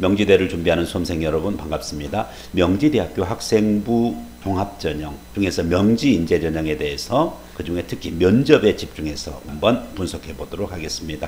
명지대를 준비하는 수험생 여러분 반갑습니다. 명지대학교 학생부 종합전형 중에서 명지인재전형에 대해서 그중에 특히 면접에 집중해서 한번 분석해 보도록 하겠습니다.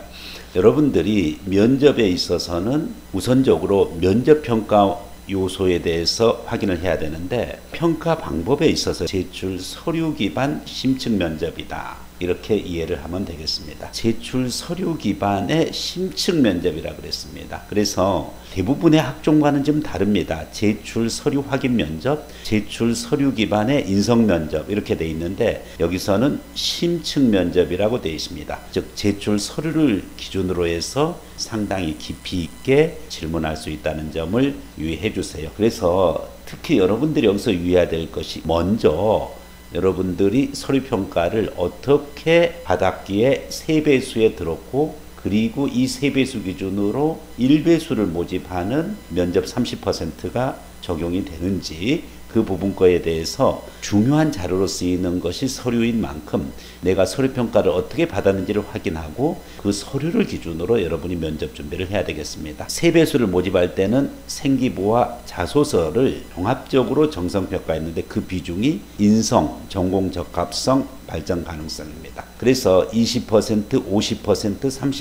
여러분들이 면접에 있어서는 우선적으로 면접평가 요소에 대해서 확인을 해야 되는데, 평가 방법에 있어서 제출 서류 기반 심층 면접이다, 이렇게 이해를 하면 되겠습니다. 제출 서류 기반의 심층 면접이라 그랬습니다. 그래서 대부분의 학종과는 좀 다릅니다. 제출 서류 확인 면접, 제출 서류 기반의 인성 면접, 이렇게 돼 있는데 여기서는 심층 면접이라고 되어 있습니다. 즉 제출 서류를 기준으로 해서 상당히 깊이 있게 질문할 수 있다는 점을 유의해 주세요. 그래서 특히 여러분들이 여기서 유의해야 될 것이, 먼저 여러분들이 서류평가를 어떻게 받았기에 3배수에 들었고, 그리고 이 3배수 기준으로 1배수를 모집하는 면접 30%가 적용이 되는지, 그 부분 거에 대해서 중요한 자료로 쓰이는 것이 서류인 만큼 내가 서류평가를 어떻게 받았는지를 확인하고 그 서류를 기준으로 여러분이 면접 준비를 해야 되겠습니다. 3배수를 모집할 때는 생기부와 자소서를 종합적으로 정성평가했는데 그 비중이 인성, 전공 적합성, 발전 가능성입니다. 그래서 20%, 50%,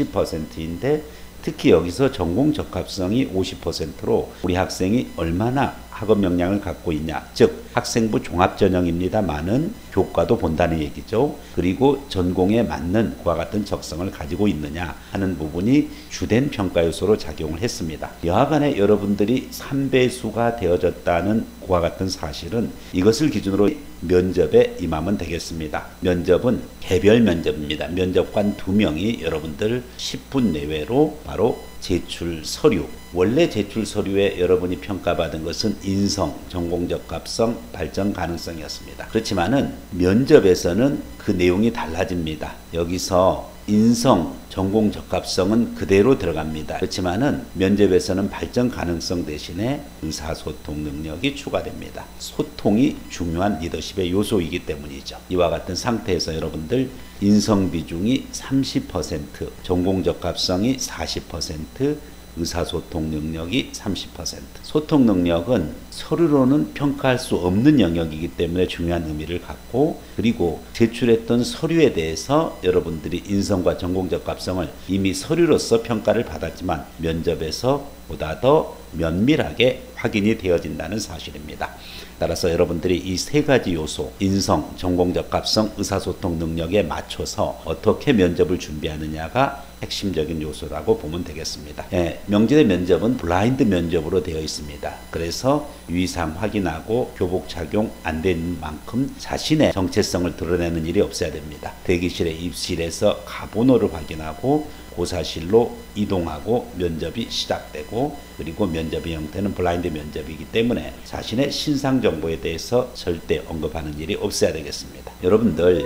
30%인데 특히 여기서 전공 적합성이 50%로 우리 학생이 얼마나 학업 역량을 갖고 있냐, 즉 학생부 종합전형입니다만은 교과도 본다는 얘기죠. 그리고 전공에 맞는 그와 같은 적성을 가지고 있느냐 하는 부분이 주된 평가 요소로 작용을 했습니다. 여하간에 여러분들이 3배수가 되어졌다는 그와 같은 사실은 이것을 기준으로 면접에 임하면 되겠습니다. 면접은 개별 면접입니다. 면접관 2명이 여러분들 10분 내외로 바로 제출 서류, 원래 제출 서류에 여러분이 평가받은 것은 인성, 전공 적합성, 발전 가능성이었습니다. 그렇지만은 면접에서는 그 내용이 달라집니다. 여기서 인성, 전공 적합성은 그대로 들어갑니다. 그렇지만은 면접에서는 발전 가능성 대신에 의사소통 능력이 추가됩니다. 소통이 중요한 리더십의 요소이기 때문이죠. 이와 같은 상태에서 여러분들 인성 비중이 30%, 전공 적합성이 40%, 의사소통 능력이 30%. 소통 능력은 서류로는 평가할 수 없는 영역이기 때문에 중요한 의미를 갖고, 그리고 제출했던 서류에 대해서 여러분들이 인성과 전공 적합성을 이미 서류로서 평가를 받았지만 면접에서 보다 더 면밀하게 확인이 되어진다는 사실입니다. 따라서 여러분들이 이 3가지 요소, 인성, 전공 적합성, 의사소통 능력에 맞춰서 어떻게 면접을 준비하느냐가 핵심적인 요소라고 보면 되겠습니다. 명지대 면접은 블라인드 면접으로 되어 있습니다. 그래서 유의사항 확인하고 교복 착용 안 된 만큼 자신의 정체성을 드러내는 일이 없어야 됩니다. 대기실의 입실에서 가번호를 확인하고 고사실로 이동하고 면접이 시작되고, 그리고 면접의 형태는 블라인드 면접이기 때문에 자신의 신상 정보에 대해서 절대 언급하는 일이 없어야 되겠습니다. 여러분들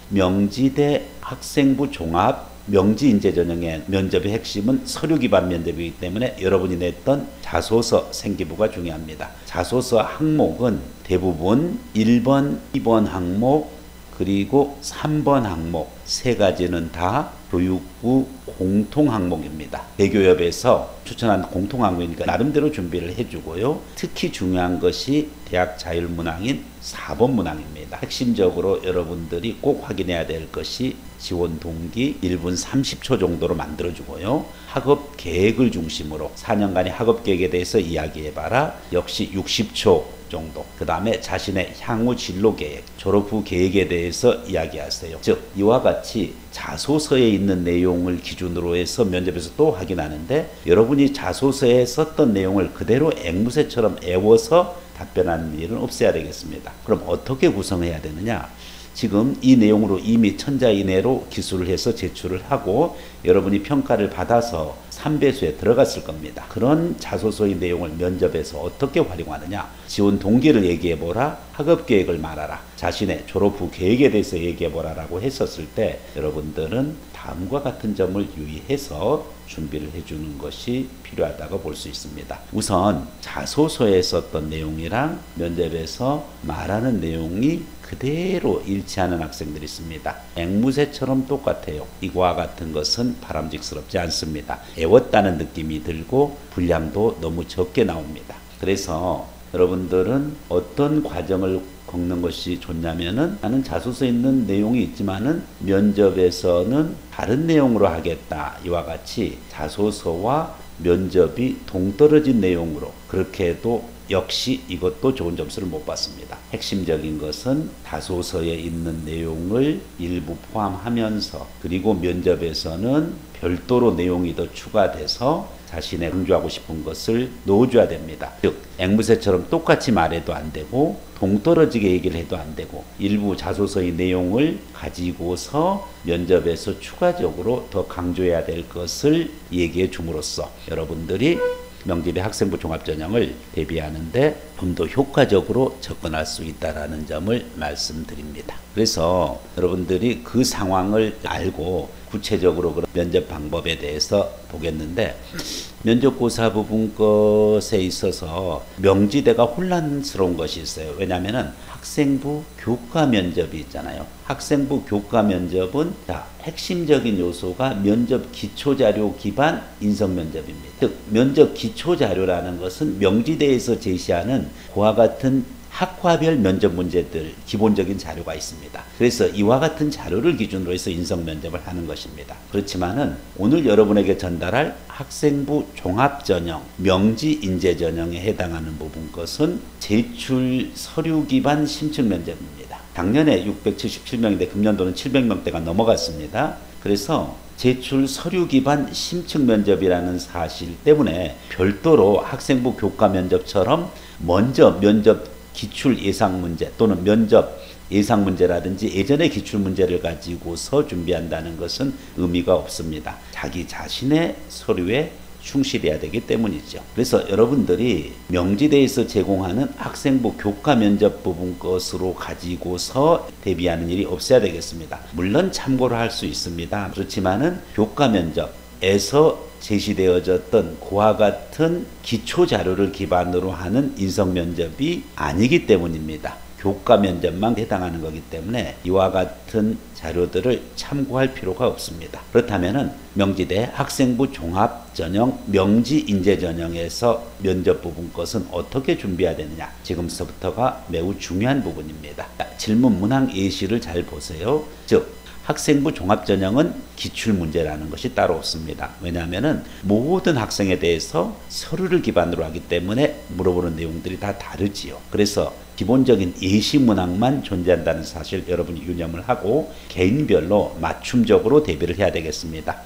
명지대 학생부 종합 명지인재전형의 면접의 핵심은 서류 기반 면접이기 때문에 여러분이 냈던 자소서 생기부가 중요합니다. 자소서 항목은 대부분 1번, 2번 항목, 그리고 3번 항목 3가지는 다 교육부 공통 항목입니다. 대교협에서 추천한 공통 항목이니까 나름대로 준비를 해주고요. 특히 중요한 것이 대학 자율문항인 4번 문항입니다. 핵심적으로 여러분들이 꼭 확인해야 될 것이 지원 동기 1분 30초 정도로 만들어주고요. 학업 계획을 중심으로 4년간의 학업 계획에 대해서 이야기해봐라, 역시 60초 정도. 그 다음에 자신의 향후 진로 계획, 졸업 후 계획에 대해서 이야기하세요. 즉 이와 같이 자소서에 있는 내용을 기준으로 해서 면접에서 또 확인하는데, 여러분이 자소서에 썼던 내용을 그대로 앵무새처럼 애워서 답변하는 일은 없어야 되겠습니다. 그럼 어떻게 구성해야 되느냐? 지금 이 내용으로 이미 천자 이내로 기술을 해서 제출을 하고 여러분이 평가를 받아서 3배수에 들어갔을 겁니다. 그런 자소서의 내용을 면접에서 어떻게 활용하느냐? 지원 동기를 얘기해보라, 학업 계획을 말하라. 자신의 졸업 후 계획에 대해서 얘기해 보라라고 했었을 때 여러분들은 다음과 같은 점을 유의해서 준비를 해주는 것이 필요하다고 볼 수 있습니다. 우선 자소서에 썼던 내용이랑 면접에서 말하는 내용이 그대로 일치하는 학생들이 있습니다. 앵무새처럼 똑같아요. 이와 같은 것은 바람직스럽지 않습니다. 애웠다는 느낌이 들고 분량도 너무 적게 나옵니다. 그래서 여러분들은 어떤 과정을 겪는 것이 좋냐면은 나는 자소서에 있는 내용이 있지만은 면접에서는 다른 내용으로 하겠다. 이와 같이 자소서와 면접이 동떨어진 내용으로 그렇게 해도 역시 이것도 좋은 점수를 못 받습니다. 핵심적인 것은 자소서에 있는 내용을 일부 포함하면서 그리고 면접에서는 별도로 내용이 더 추가돼서 자신의 강조하고 싶은 것을 넣어줘야 됩니다. 즉 앵무새처럼 똑같이 말해도 안 되고 동떨어지게 얘기를 해도 안 되고 일부 자소서의 내용을 가지고서 면접에서 추가적으로 더 강조해야 될 것을 얘기해 줌으로써 여러분들이 명지대 학생부 종합전형을 대비하는데 좀 더 효과적으로 접근할 수 있다는 점을 말씀드립니다. 그래서 여러분들이 그 상황을 알고 구체적으로 그런 면접 방법에 대해서 보겠는데 면접고사 부분 것에 있어서 명지대가 혼란스러운 것이 있어요. 왜냐하면 학생부 교과 면접이 있잖아요. 학생부 교과 면접은 핵심적인 요소가 면접 기초자료 기반 인성면접입니다. 즉 면접 기초자료라는 것은 명지대에서 제시하는 그와 같은 학과별 면접 문제들 기본적인 자료가 있습니다. 그래서 이와 같은 자료를 기준으로 해서 인성 면접을 하는 것입니다. 그렇지만은 오늘 여러분에게 전달할 학생부 종합전형 명지 인재 전형에 해당하는 부분 것은 제출 서류 기반 심층 면접입니다. 작년에 677명인데 금년도는 700명대가 넘어갔습니다. 그래서 제출 서류 기반 심층 면접이라는 사실 때문에 별도로 학생부 교과 면접처럼 먼저 면접 기출 예상 문제 또는 면접 예상 문제라든지 예전의 기출 문제를 가지고서 준비한다는 것은 의미가 없습니다. 자기 자신의 서류에 충실해야 되기 때문이죠. 그래서 여러분들이 명지대에서 제공하는 학생부 교과 면접 부분 것으로 가지고서 대비하는 일이 없어야 되겠습니다. 물론 참고를 할 수 있습니다. 그렇지만은 교과 면접에서 제시되어졌던 그와 같은 기초 자료를 기반으로 하는 인성 면접이 아니기 때문입니다. 교과 면접만 해당하는 거기 때문에 이와 같은 자료들을 참고할 필요가 없습니다. 그렇다면은 명지대 학생부 종합전형 명지인재전형에서 면접 부분 것은 어떻게 준비해야 되느냐, 지금서부터가 매우 중요한 부분입니다. 질문 문항 예시를 잘 보세요. 즉 학생부 종합전형은 기출문제라는 것이 따로 없습니다. 왜냐하면 모든 학생에 대해서 서류를 기반으로 하기 때문에 물어보는 내용들이 다 다르지요. 그래서 기본적인 예시 문항만 존재한다는 사실 여러분이 유념을 하고 개인별로 맞춤적으로 대비를 해야 되겠습니다.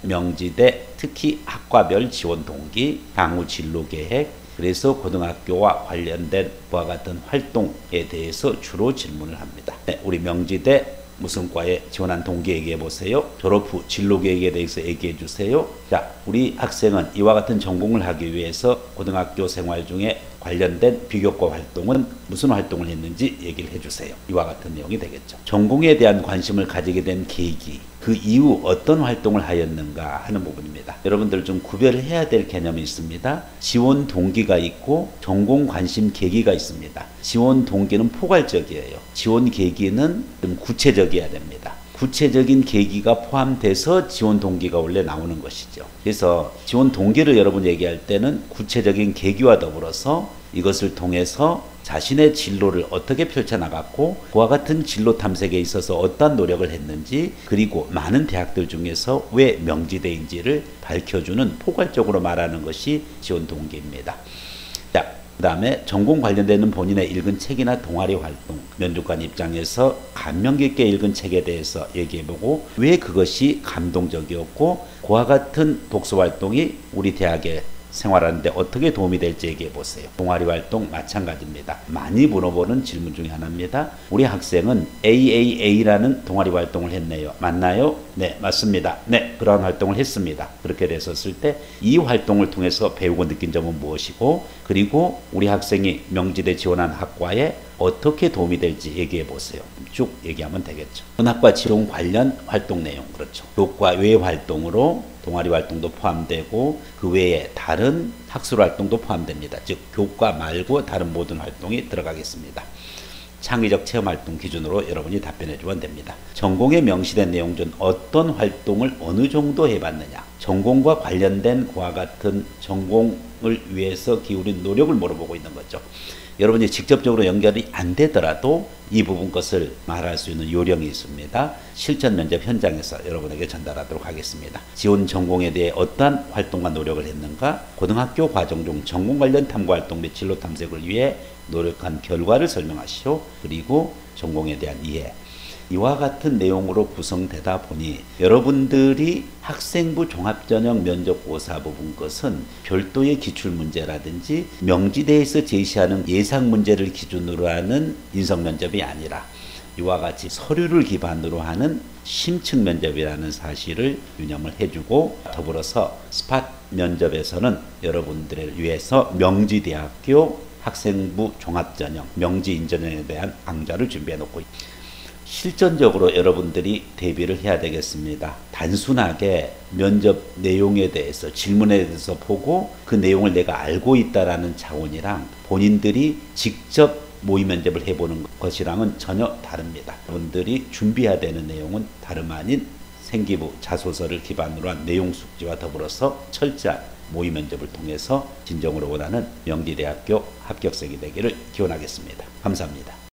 명지대 특히 학과별 지원 동기, 향후 진로 계획, 그래서 고등학교와 관련된 그와 같은 활동에 대해서 주로 질문을 합니다. 우리 명지대 무슨 과에 지원한 동기 얘기해 보세요. 졸업 후 진로 계획에 대해서 얘기해 주세요. 자, 우리 학생은 이와 같은 전공을 하기 위해서 고등학교 생활 중에 관련된 비교과 활동은 무슨 활동을 했는지 얘기를 해주세요. 이와 같은 내용이 되겠죠. 전공에 대한 관심을 가지게 된 계기, 그 이후 어떤 활동을 하였는가 하는 부분입니다. 여러분들 좀 구별을 해야 될 개념이 있습니다. 지원 동기가 있고 전공 관심 계기가 있습니다. 지원 동기는 포괄적이에요. 지원 계기는 좀 구체적이어야 됩니다. 구체적인 계기가 포함돼서 지원 동기가 원래 나오는 것이죠. 그래서 지원 동기를 여러분 얘기할 때는 구체적인 계기와 더불어서 이것을 통해서 자신의 진로를 어떻게 펼쳐나갔고 그와 같은 진로 탐색에 있어서 어떤 노력을 했는지 그리고 많은 대학들 중에서 왜 명지대인지를 밝혀주는 포괄적으로 말하는 것이 지원 동기입니다. 자, 그 다음에 전공 관련되는 본인의 읽은 책이나 동아리 활동, 면접관 입장에서 감명 깊게 읽은 책에 대해서 얘기해보고 왜 그것이 감동적이었고 그와 같은 독서 활동이 우리 대학에 생활하는데 어떻게 도움이 될지 얘기해 보세요. 동아리 활동 마찬가지입니다. 많이 물어보는 질문 중에 하나입니다. 우리 학생은 AAA라는 동아리 활동을 했네요. 맞나요? 네, 맞습니다. 네, 그런 활동을 했습니다. 그렇게 됐었을 때 이 활동을 통해서 배우고 느낀 점은 무엇이고 그리고 우리 학생이 명지대 지원한 학과에 어떻게 도움이 될지 얘기해 보세요. 쭉 얘기하면 되겠죠. 문학과 지용 관련 활동 내용, 그렇죠. 교과 외 활동으로 동아리 활동도 포함되고 그 외에 다른 학술 활동도 포함됩니다. 즉 교과 말고 다른 모든 활동이 들어가겠습니다. 창의적 체험활동 기준으로 여러분이 답변해 주면 됩니다. 전공에 명시된 내용 중 어떤 활동을 어느 정도 해봤느냐, 전공과 관련된 그와 같은 전공을 위해서 기울인 노력을 물어보고 있는 거죠. 여러분이 직접적으로 연결이 안 되더라도 이 부분 것을 말할 수 있는 요령이 있습니다. 실전 면접 현장에서 여러분에게 전달하도록 하겠습니다. 지원 전공에 대해 어떠한 활동과 노력을 했는가, 고등학교 과정 중 전공 관련 탐구활동 및 진로 탐색을 위해 노력한 결과를 설명하시오. 그리고 전공에 대한 이해. 이와 같은 내용으로 구성되다 보니 여러분들이 학생부 종합전형 면접고사 부분 것은 별도의 기출문제라든지 명지대에서 제시하는 예상문제를 기준으로 하는 인성면접이 아니라 이와 같이 서류를 기반으로 하는 심층 면접이라는 사실을 유념을 해주고, 더불어서 스팟 면접에서는 여러분들을 위해서 명지대학교 학생부 종합전형 명지인전형에 대한 강좌를 준비해 놓고 실전적으로 여러분들이 대비를 해야 되겠습니다. 단순하게 면접 내용에 대해서 질문에 대해서 보고 그 내용을 내가 알고 있다라는 차원이랑 본인들이 직접 모의 면접을 해보는 것이랑은 전혀 다릅니다. 여러분들이 준비해야 되는 내용은 다름 아닌 생기부 자소서를 기반으로 한 내용 숙지와 더불어서 철저한 모의 면접을 통해서 진정으로 원하는 명지대학교 합격생이 되기를 기원하겠습니다. 감사합니다.